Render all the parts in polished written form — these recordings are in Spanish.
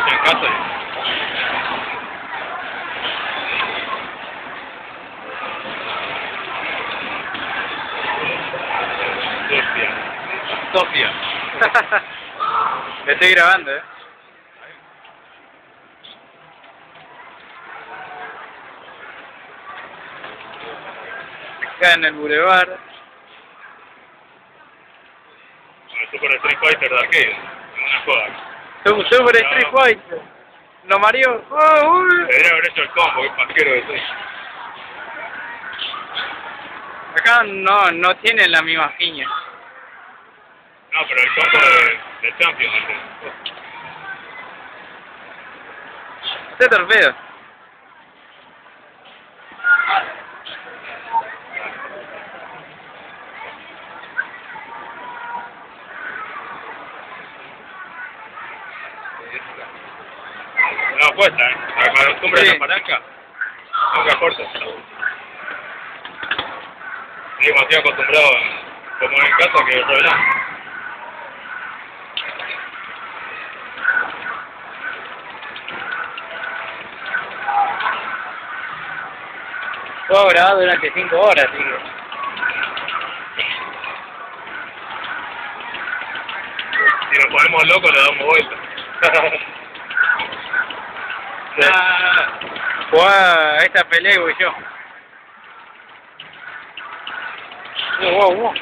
hecho en casa. Sofía. Estoy grabando, Acá en el Boulevard. Super Street Fighter de arcade. En una joda. Super Street Fighter. Lo Mario. Oh, Debería haber hecho el combo, qué pasquero que soy. Acá no tienen la misma piña. No, pero el combo de Champions. Este torpedo. No cuesta, me acostumbro a Sí. la palanca. Nunca corta. Estoy demasiado acostumbrado, como en casa, que revelamos. Puedo grabar durante 5 horas, así que... Si nos ponemos locos, le damos vuelta. Jugá a esta pelea, güey, yo. Wow.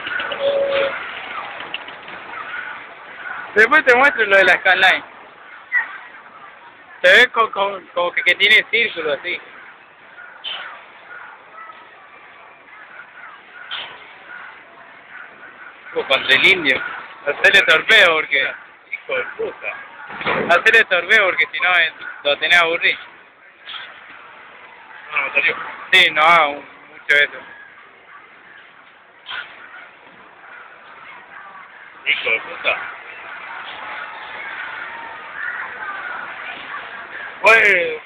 Después te muestro lo de la skyline. Se ve como que tiene círculo, así. Contra el indio. Hacerle torpeo porque... Hijo de puta. Hacerle torpeo porque si no lo tenés aburrido. No, me salió. Sí, no hago mucho eso. Hijo de puta. Pues...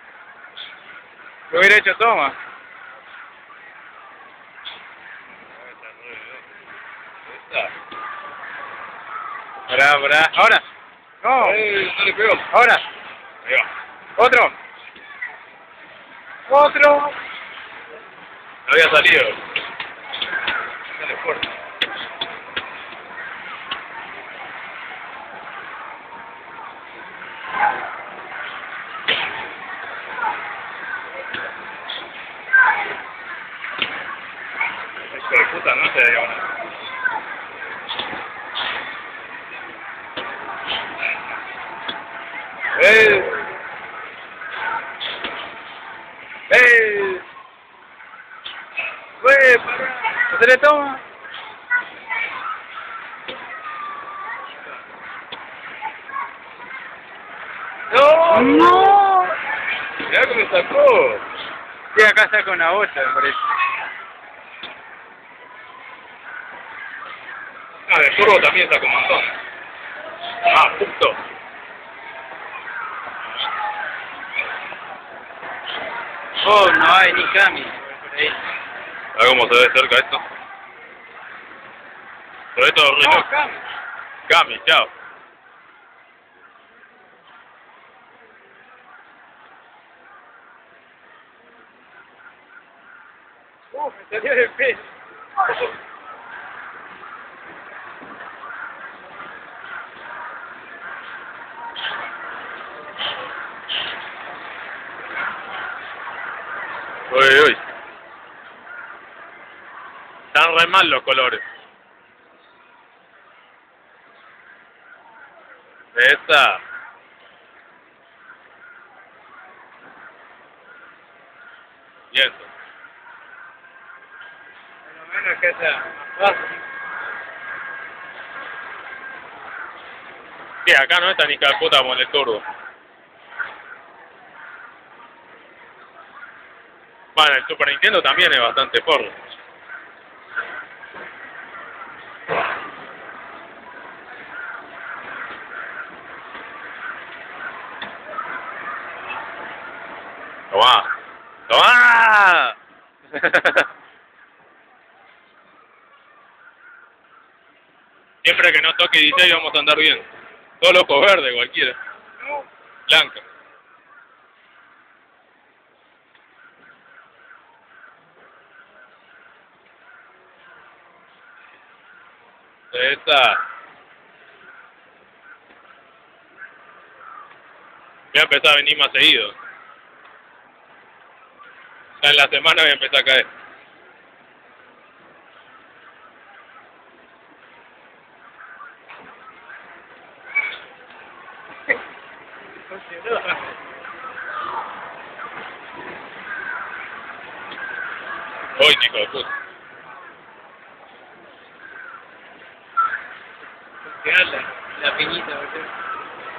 Lo hubiera hecho toma. Pará. Ahora. No. No le pegó. Ahora. Ahí va. Otro. No había salido. Dale fuerte. Hijo de puta, no se dio nada. Pará. ¿Se le toma? ¡No! Mirá que me sacó. Sí, acá saca una bolsa, me parece. Ah, de turbo también sacó un montón. Ah, justo. Oh, no hay ni Cami. Por ahí. A ver cómo se ve cerca esto. Pero esto es reloj. No, Cami. Cami, chao. Me salió de peso. Uy. Están re mal los colores. Esa. Y eso. Por lo menos que sea más fácil. Sí, acá no está ni calputa como en el turbo. Bueno, el Super Nintendo también es bastante porro. ¡Tomá! Siempre que no toque DJ vamos a andar bien. Todo loco verde, cualquiera. Blanca. Esta. Voy a empezar a venir más seguido. Ya en la semana voy a empezar a caer. Hoy, hijo de puta. La piñita, boludo.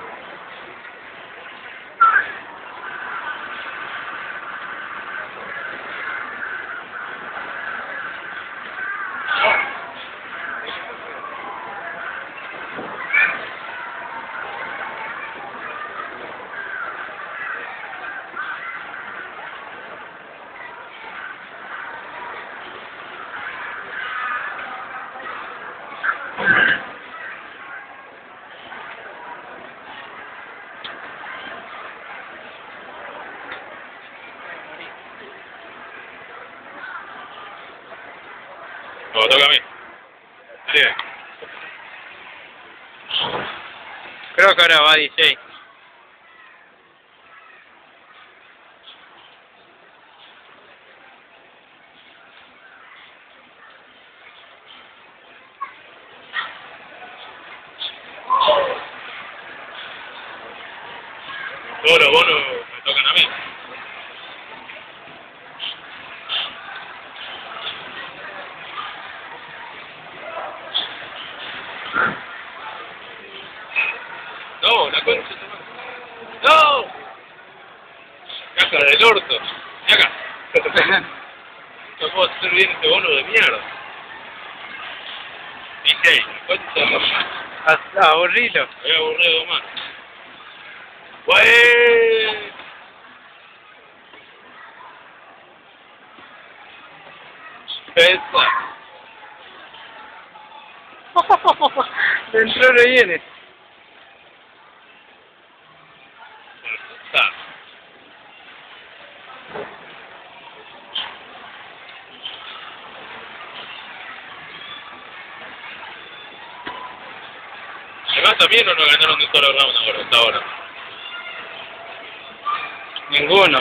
Me toca a mí. Sí. Creo que ahora va 16. Todos los bonos me tocan a mí. No, la concha de tu madre. ¡No! Caja del orto. Ven acá. No puedo hacer bien este bono de mierda. DJ, concha de tu madre. Aburrilo. Me voy a aburrir dos más. ¡Güey! Esa. Dentro le viene. Puta. Además también no nos ganaron un solo round ahora, hasta ahora. Ninguno.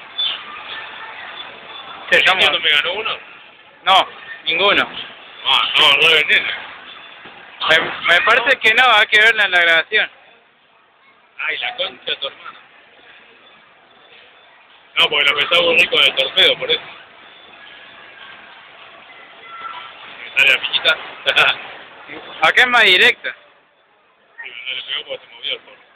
¿Quién no me ganó uno? No, ninguno. Ah, no, no veneno. Me parece que no, hay que verla en la grabación. Ay, la concha de tu hermano. No, porque lo empezó a aburrir con el torpedo, por eso. ¿Me sale la piñita? Acá es más directa. Sí, no le pegó porque se movió el porro.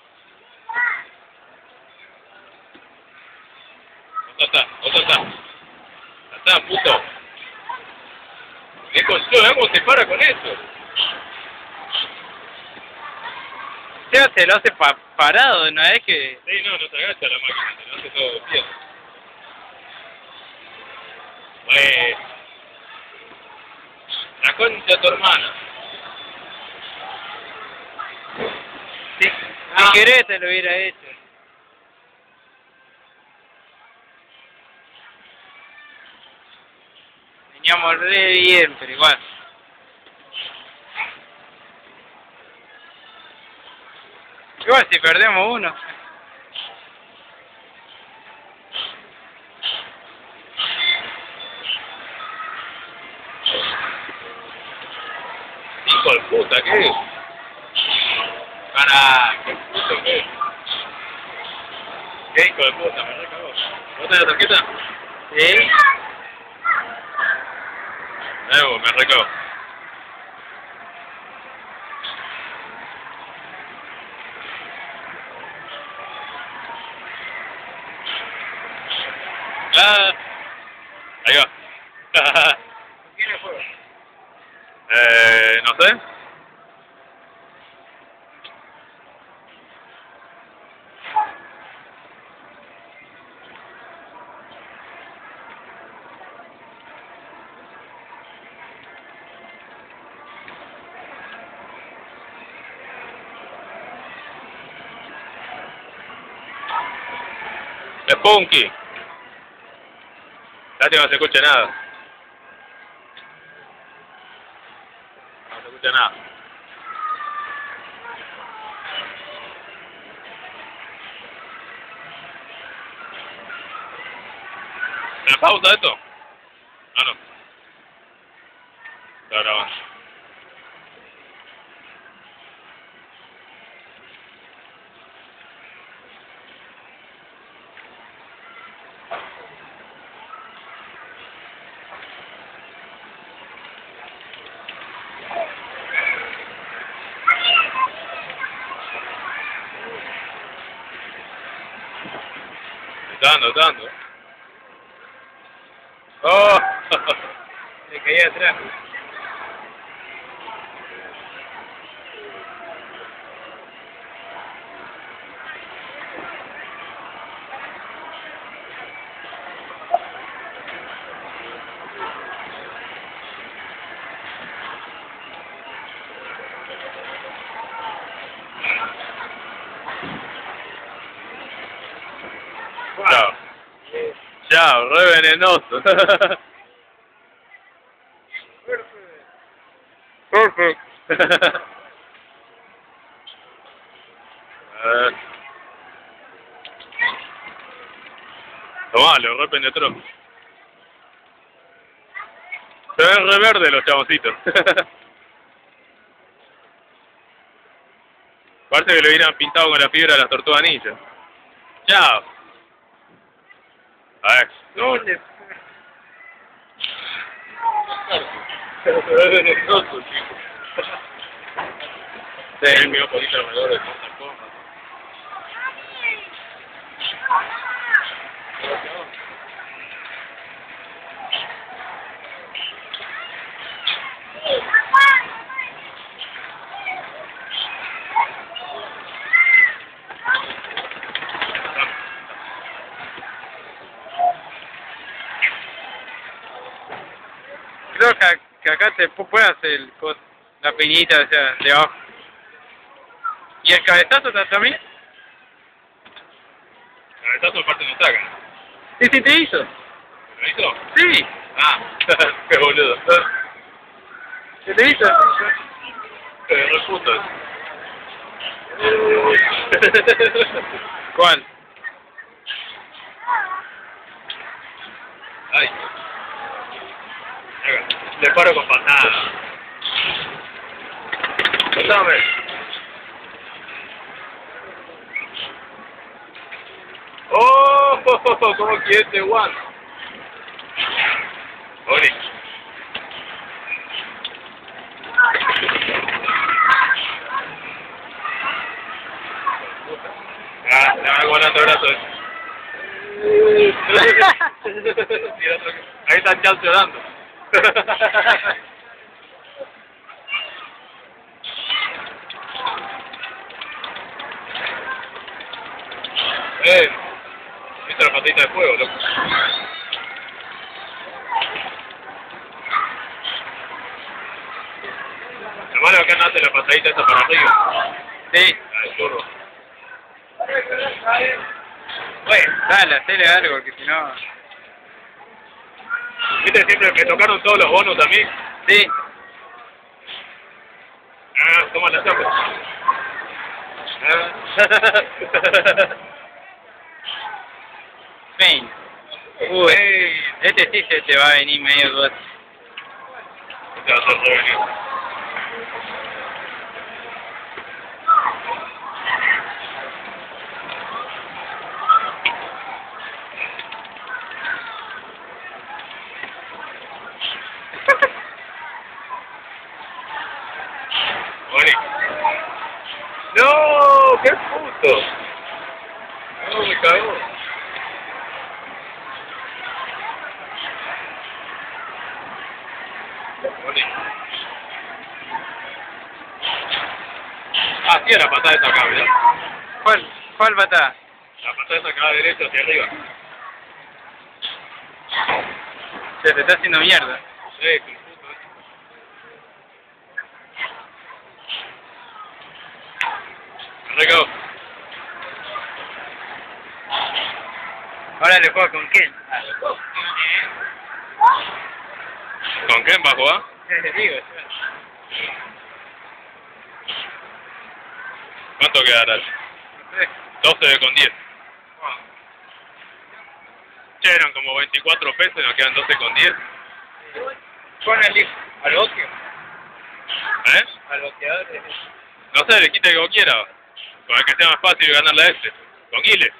¿Dónde está? Está, puto. ¿Qué concho? ¿Cómo se para con eso? Seba se lo hace parado, no es que... Sí, no se agacha la máquina, se lo hace todo de pie. Pues... La concha de tu hermana. Si querés te lo hubiera hecho. Veníamos re bien, pero igual. Igual si perdemos uno. Hijo de puta, ¿qué es? Carajo, qué puto que es. ¿Qué hijo de puta? Me recagó. ¿Vos tenés la tarjeta? ¿Sí? Me recagó. Ah, ahí va. ¿Con quién le juego? No sé. Spunky. Lástima no se escucha nada. No se escucha nada. ¿Me pausa esto? Ah, no. Está grabando. Dando. ¡Oh! Me caí atrás. Chao. Chao, re venenoso. Perfect. Tomá, lo re penetró. Se ven re verde los chaboncitos. Parece que lo hubieran pintado con la fibra de las tortugas ninja. Chao. A ver. ¿Dónde? Es venenoso, chico. Sí, mi poquito alrededor de cosas cosas. Creo que acá te puedes hacer la peñita, o sea, de abajo. ¿Y el cabezazo también? El cabezazo parte no saca. Sí, te hizo. ¿Lo hizo? Sí. Ah, qué boludo. ¿Se te hizo? Re puto. ¿Cuál? Ay. Le paro con patada. Dame. ¡Oh! ¿Cómo quiere este guan? Oli. Ah, le van a guardar el brazo. Ahí está el Charles llorando. Esta es la patita de fuego, loco. Lo malo es que nace la patadita esa para arriba. Sí. La del churro. Bueno, dale, hacele algo, porque si no... ¿Viste siempre me tocaron todos los bonos a mí? Sí. Ah, toma la tapa. Ven. Uy, este sí se te va a venir medio dos. Te va a hacer revenir. Oli. ¡No! ¡Qué puto! No, me cagó. Oli. Ah, sí, la patada esa acá, ¿verdad? ¿Cuál patada? La patada esa acá derecha hacia arriba. Se te está haciendo mierda. Sí, qué puto. Me recagó. Ahora le juego con quién. ¿Con quién va a jugar? Digo, ¿Cuánto quedará? no sé. 12 con 10. Che, eran como 24 pesos y nos quedan 12 con 10. Pon al boqueo. ¿Eh? Al boqueador. No sé, le quita como quiera. Con el que sea más fácil ganarle a este. Con Guile.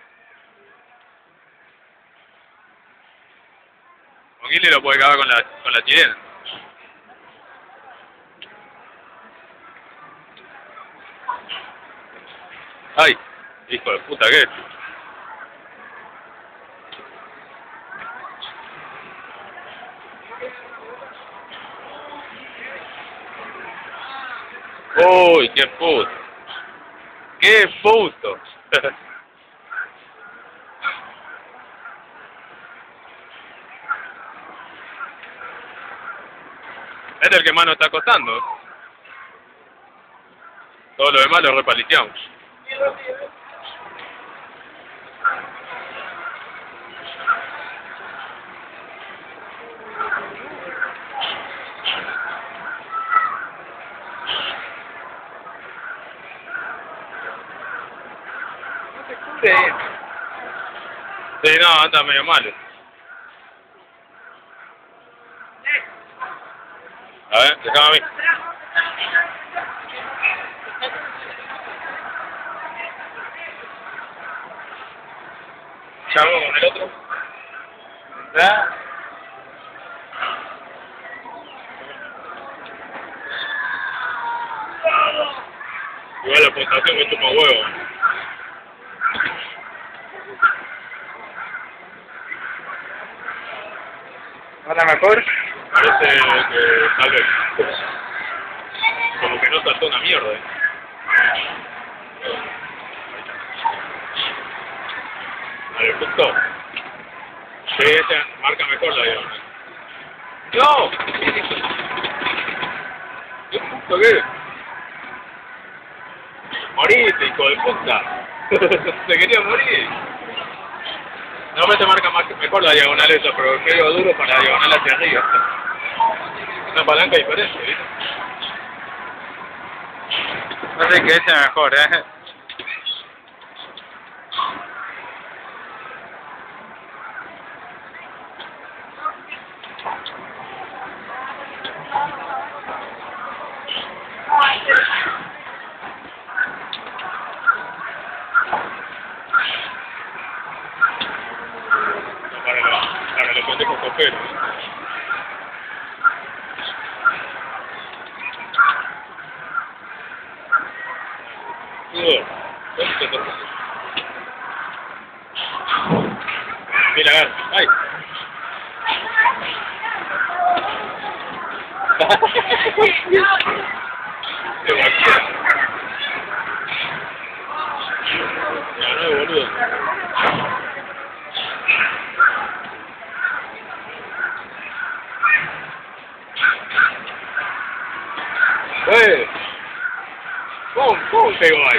Con Guile lo puede acabar con la chilena. Ay, hijo de puta, ¿qué es? Uy, qué puto. ¡Qué puto! Este es el que más nos está costando. Todo lo demás lo repaliteamos. Sí, no, anda medio malo. A ver, déjame a mí. ¿Chavo con el otro? ¿Verdad? Igual la puntuación me chupa huevo. ¿Ahora mejor? Parece que tal vez. Como que no saltó una mierda. A ver, justo. Sí, ese marca mejor la diagonal. ¡No! ¿Qué puto qué? Morite, hijo de puta. Se quería morir. No me te marca mejor la diagonal esa, pero es medio duro para la diagonal hacia arriba. Una palanca diferente, ¿viste? No sé qué es mejor, Para los pendejos coperos. Mira, a ver. ¡Ay! ¡Qué vacía! Ya no, boludo. ¿Cómo pegó ahí?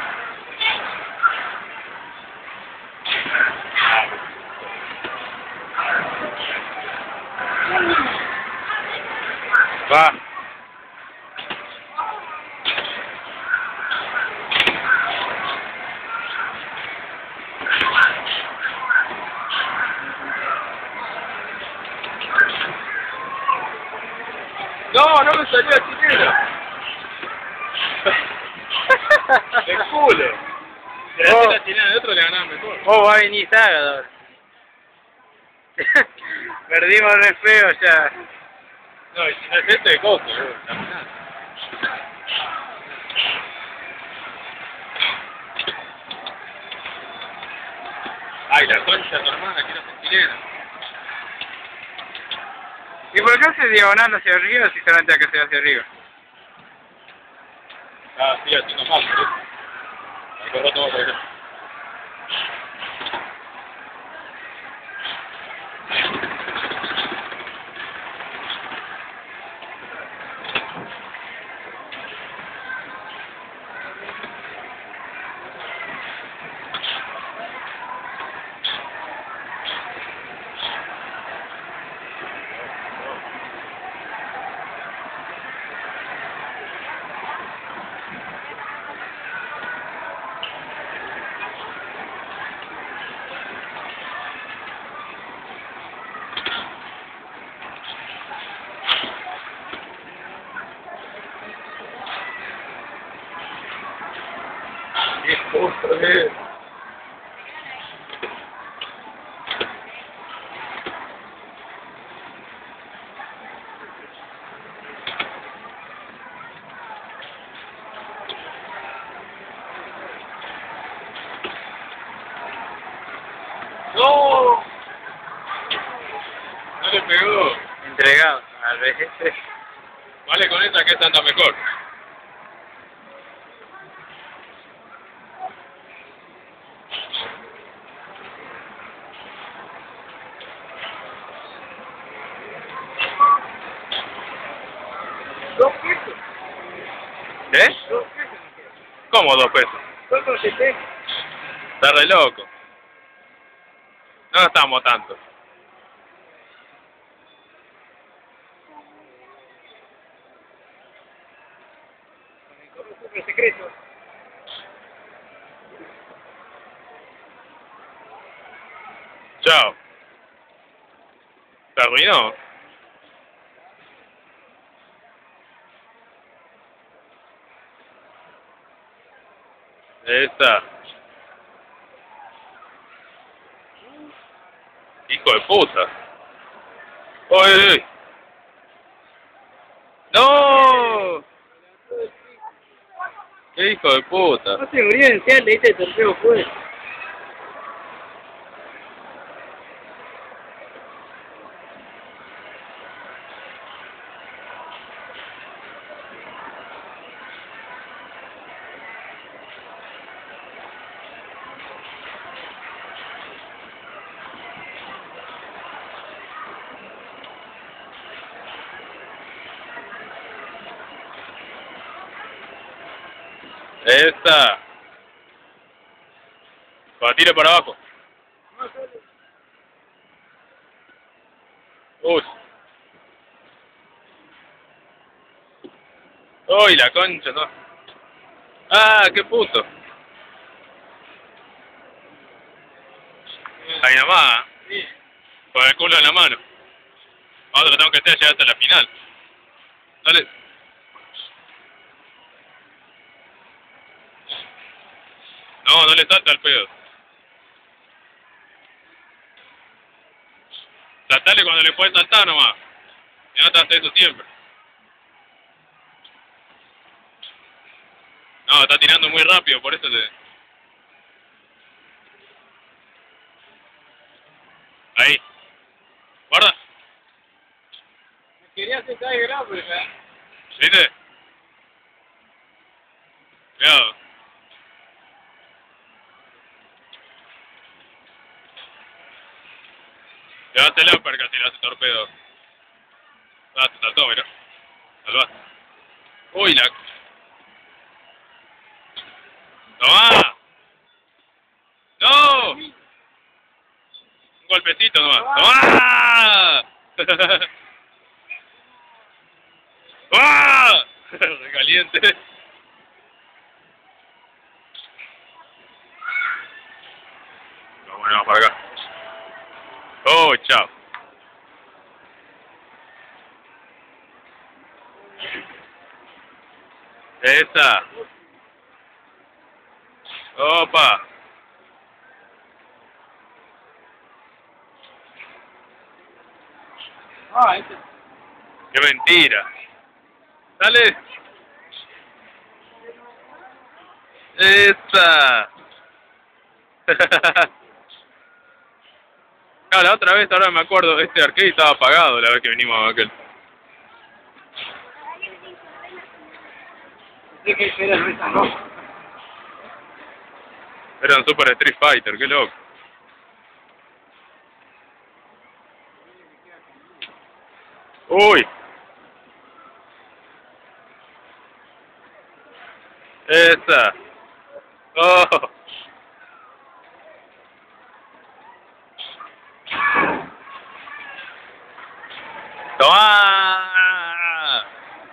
Va. No me salió la chilena. ¡De culo! Si le hace la chilena de otro le ganaba mejor. Vos vas a venir sábado. Perdimos re feo ya. No, y si no es este, de costo, boludo. La final. Ay, la concha de tu hermana, quiero ser chilena. ¿Y por qué hace diagonal hacia arriba si solamente hay que hacer hacia arriba? Ah, sí, haciendo mal, boludo. Me cortó todo por acá. ¡No! No le pegó. Entregado, al vez. Vale, con esa que esta anda mejor. ¿Qué? ¿Cómo 2 pesos? Está re loco. No gastamos tanto. Secreto. Chao. ¿Se arruinó? Esta. Hijo de puta. ¡Uy, uy! ¡No! ¡Qué hijo de puta! No seguridad esencial de este torneo pues. Esta. Tire para abajo. Uy. Uy, la concha, no. Ah, qué puto. Ahí nomás. Con el culo en la mano. Ahora tengo que hacer llegar hasta la final. Dale. No, no le salta el pedo. Saltale cuando le puedes saltar nomás. Y no te hace eso siempre. No, está tirando muy rápido, por eso te... Ahí. Guarda. Quería hacer caer grave, pero ¿Viste? Cuidado. Llévatela para que así le hace torpedo. Ah, te saltó, mira. Salvaste. Uy, la... ¡Tomá! ¡No! Un golpecito nomás. ¡Tomá! ¡Ah! Recaliente. Vamos para acá. Oh, chao. Esa. Opa. ah, este. Qué mentira. Dale. Esa. Claro, la otra vez, ahora me acuerdo, este arcade estaba apagado la vez que vinimos a aquel. Sé que espera no está rojo. Era un Super Street Fighter, qué loco. Uy. Esa. Oh. ¡Toma!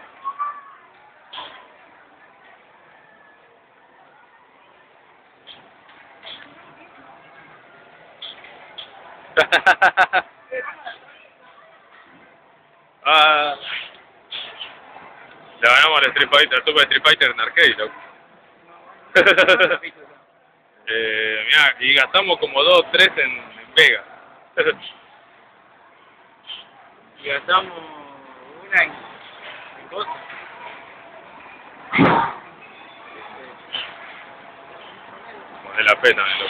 Ah. Le ganamos al Street Fighter, Super Street Fighter en arcade, loco. Mirá, y gastamos como 2 o 3 en Vega. Y gastamos una en cosas. Vale la pena, loco.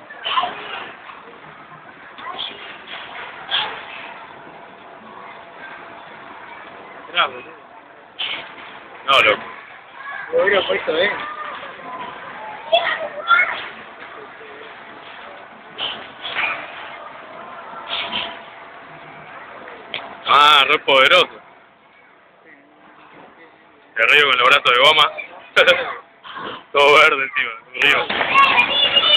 Bravo, No, loco. lo hubiera puesto bien. Ah, re poderoso. Te río con los brazos de goma. Todo verde encima, río.